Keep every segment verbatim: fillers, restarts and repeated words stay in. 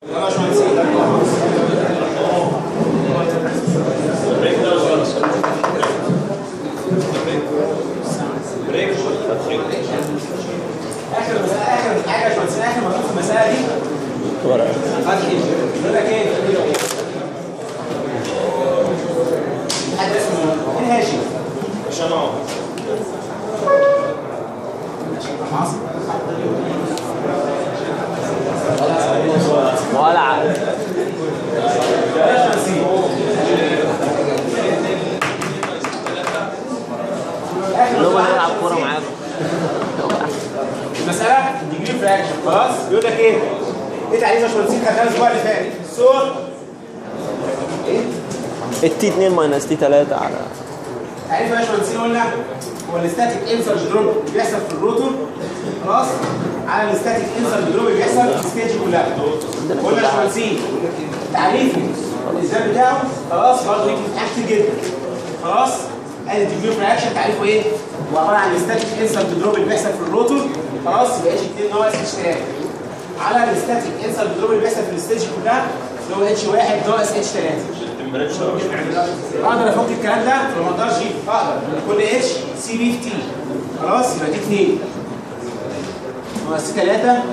اخر مساله اخر حاجه يا باشمهندس اخر مطلوب في المساله دي ورقه فتح يقول لك ايه؟ حد اسمه مين هاشم؟ هشام اهو ولا عارف اللي هو يلعب كوره معاكم المساله ديجري فراكشن خلاص يقول لك ايه؟ ايه تعريف يا باشمهندس خدناه الاسبوع اللي فات الصور ايه؟ التي اتنين ماينس تي تلاتة على تعريف يا باشمهندس قلنا هو الاستاتيك انسر دروب اللي بيحصل في الروتور خلاص على الاستاتيك انسر دروب اللي بيحصل في الستيج كلها. قلنا يا باشمهندس تعريف الاسباب بتاعه خلاص برضه يجي في حاجات كتير جدا خلاص. ادي الديجري رياكشن تعريفه ايه؟ هو عباره عن الاستاتيك انسر دروب اللي بيحصل في الروتور خلاص يبقى اتش اتنين ناقص اتش تلاتة على الاستاتيك انسر دروب اللي بيحصل في الستيج كلها اللي هو اتش واحد ناقص اتش تلاتة. اقدر افك الكلام ده ولا ما اقدرش؟ اقدر كل اتش سي بي في تي خلاص يبقى دي اتنين ناقص تي تلاتة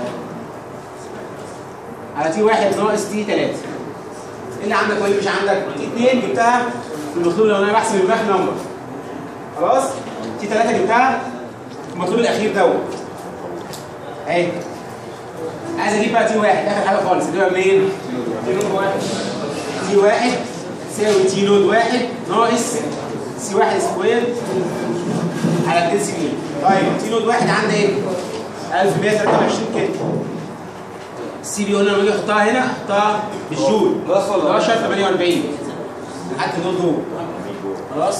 على تي واحد ناقص تي تلاتة. ايه اللي عندك واللي مش عندك؟ تي اتنين جبتها في المطلوب لو انا بحسب الماك نمبر خلاص. تي تلاتة جبتها في المطلوب الاخير دوت اهي. عايز اجيب بقى تي واحد اخر حاجه خالص اجيبها منين؟ تي نود واحد تي واحد تساوي تي نود واحد ناقص سي واحد سكوير على اتنين سي بي. طيب تي نود واحد عندي ايه؟ ألف ومية وتلاتة وعشرين كده. السي بي قلنا لما اجي احطها هنا احطها بالجول حداشر تمانية واربعين لحد النود جوه خلاص.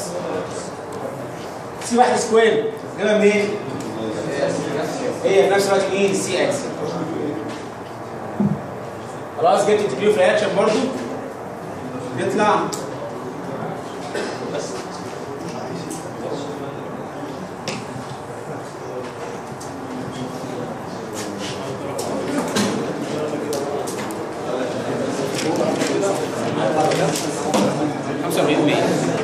سي واحد سكوير جايبها منين؟ هي في نفس الوقت مين؟ السي اكس خلاص. جبت الديجري اوف رياكشن برضه يطلع خمسة وأربعين بالمية.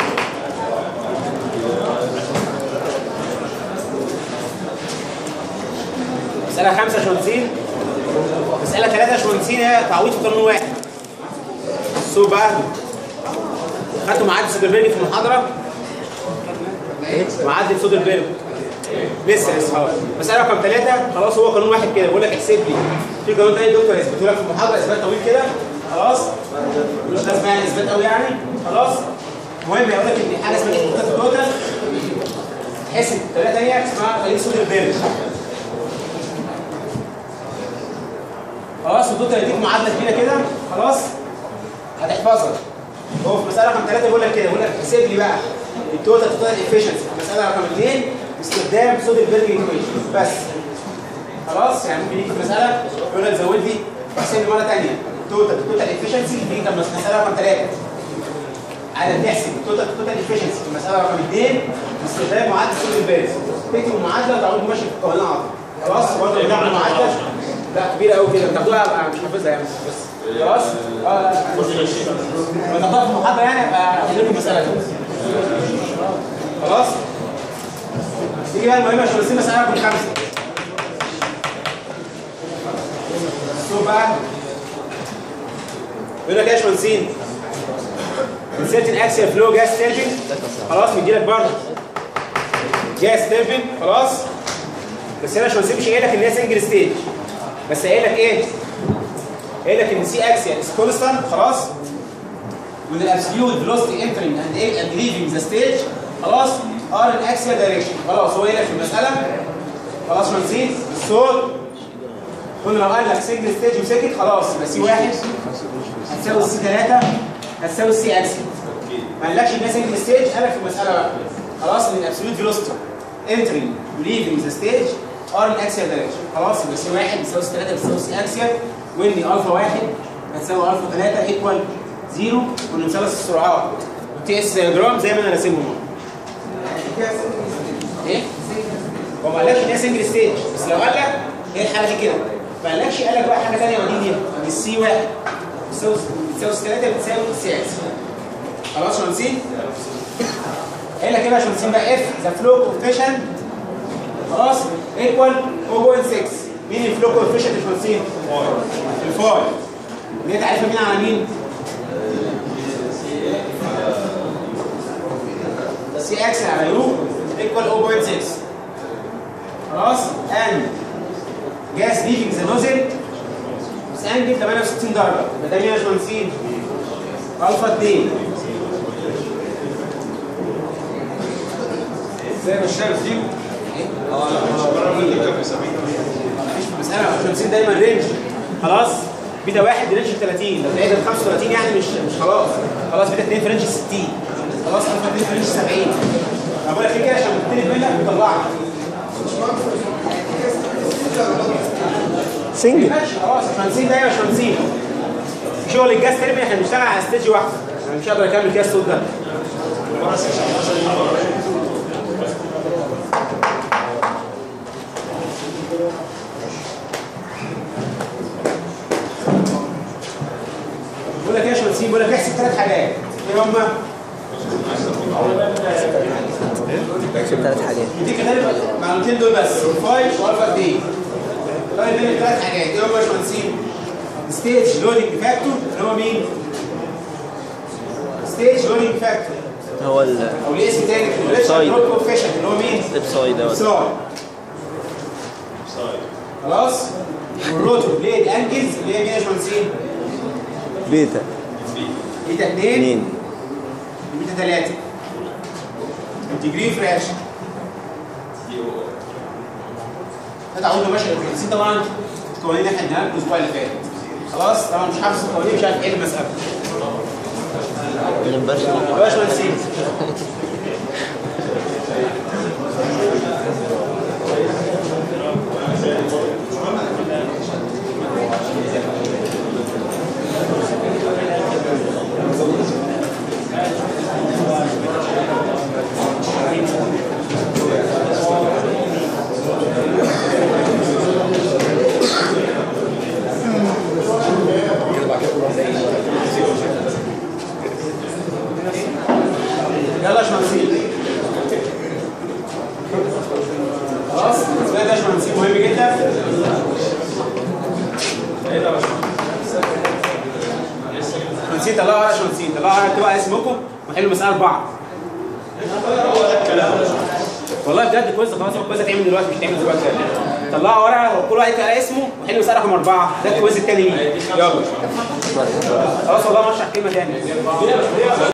مسألة خمسة يا باشمهندسين. مسألة ثلاثة يا باشمهندسين هي تعويض في قانون واحد. السوق بقى خدتوا معدل سودربيرج في المحاضرة؟ معدل سودربيرج لسه لسه خلاص. مسألة رقم ثلاثة خلاص هو قانون واحد كده بيقول لك احسب لي. في قانون تاني الدكتور هيثبته لك في المحاضرة اثبات طويل كده خلاص. مش لازم يعني اثبات قوي يعني خلاص. المهم هيقول لك ان حاجة اسمها ايه التوتال تحسب طريقة تانية اسمها طريقة سودربيرج خلاص. والدكتور هيديك معادلة كبيرة كده خلاص هتحفظها. هو في مسألة رقم ثلاثة بيقول لك كده بيقول لك احسب لي بقى التوتال توتال افشنسي في مسألة رقم اثنين باستخدام سودربيرج ايكويشن بس خلاص. يعني ممكن يجي في مسألة يقول لك زود لي واحسب لي مرة ثانية التوتال توتال افشنسي دي كان مسألة رقم ثلاثة. عايز تحسب التوتال توتال افشنسي في مسألة رقم اثنين باستخدام معادلة سودربيرج. تكتب المعادلة وتعود ماشي في القوانين على طول خلاص. برضه بنعمل معادلة لا كبيرة قوي كده بتاخدوها مش حافظها يعني بس خلاص. اه لما تاخدوها في المحاضرة يعني ابقى احل لكم المسألة دي خلاص. تيجي بقى المهمة يا باشمهندسين مسألة رقم خمسة. شوف بقى بيقول لك ايه يا باشمهندسين؟ انسيرتن اكسيال فلو جاس تيربين خلاص مديلك برضه جاس تيربين خلاص. بس هنا يا باشمهندسين مش قايل لك ان هي سنجل ستيج بس قايل لك ايه؟ قايل لك ان سي اكسيال از كونستانت خلاص وان الابسوليوت فيلوسيتي انترينج اند اند ليفينج ذا ستيج خلاص ار ان اكسيال دايركشن خلاص. هو قايل لك في المساله خلاص ما نسيت الصوت. قلنا لو قال لك سنجل ستيج وسكت خلاص يبقى سي واحد هتساوي السي ثلاثة هتساوي السي اكسيال. ما قالكش ان هي سنجل ستيج قال لك في المساله بقى خلاص ان الابسوليوت فيلوسيتي انترينج وليفينج ذا ستيج ار ان اكسيال دايركشن خلاص. يبقى سي واحد بيساوي سي ثلاثة بيساوي سي اكسيال وان الفا واحد هتساوي الفا ثلاثة ايكوال زيرو وان مثلث السرعات والتي اس دياجرام زي ما انا راسمهم ايه؟ هو ما قالكش ان هي سنجل ستيج بس لو قال لك هي الحاله دي كده ما قالكش قال لك بقى حاجه ثانيه ودي دي السي واحد بتساوي بتساوي ثلاثة بتساوي سي اكس. خلاص يا شمسين؟ قايل لك ايه بقى يا شمسين بقى؟ اف ذا فلو كوفيشنت خلاص ايكوال صفر فاصلة ستة. مين الفلو كوفيشنت يا شمسين؟ الفاي. اللي هي تعرفها مين على مين؟ سي اكس على يو ايكوال صفر فاصلة ستة. خلاص؟ and gas leaving the nozzle بس انجل ثمانية وستين درجة. يبقى ده مين يا باشمهندسين؟ الفا اتنين. ازاي مش شايف فيكم؟ اه لا مش بره من كام بيسميه مفيش مسألة يا باشمهندسين دايما رينج. خلاص؟ بيتا واحد رينج ثلاثين، لو لقيت خمسة وثلاثين يعني مش مش خلاص. خلاص بيتا اتنين في رينج ستين. خلاص الفا اتنين في رينج سبعين. انا بقول لك ايه كده عشان بتختلف منك بتطلعك. سنجل خلاص باشمهندسين ده يا باشمهندسين شغل الجاز تربين احنا بنشتغل على ستيج واحده. انا مش هقدر اكمل كده الصوت ده. بقول لك ايه يا باشمهندسين؟ بقول لك احسب ثلاث حاجات. ايه هما؟ احسب ثلاث حاجات. دي كده المعلومتين دول بس الفاي والفا دي. طيب بين الثلاث حاجات ايه هما يا باشمهندسين؟ ستيج لودنج فاكتور اللي هو مين؟ ستيج لودنج فاكتور هو ال او ليه اسم تاني الابسايد. دروب كوفيشنت اللي هو مين؟ الابسايد دوت. ابسايد. خلاص؟ والروتور بليد انجلز اللي هي مين يا باشمهندسين؟ بيتا بيتا اتنين اتنين وبيتا تلاتة. ديجري فراكشن. ده عودة ماشي يا باشمهندسين. طبعا القوانين احنا اديناها لكم الاسبوع اللي فات. خلاص؟ طبعا مش حافظ القوانين مش عارف ايه المسألة. الامبرشن بلاش ما نسيب. يلا يا باشمهندسين. خلاص؟ السؤال ده يا باشمهندسين مهم جدا. باشمهندسين طلعوا ورقه يا باشمهندسين، طلعوا ورقه اكتبوا على اسمكم وحلوا مسألة أربعة. والله بجد كويس خلاص الكويز هتعمل دلوقتي مش هتعمل دلوقتي. طلعوا ورقه وكل واحد يكتب على اسمه وحلوا مسألة رقم أربعة. ده الكويز التاني ليه. يلا. خلاص والله ما اشرح كلمة تاني.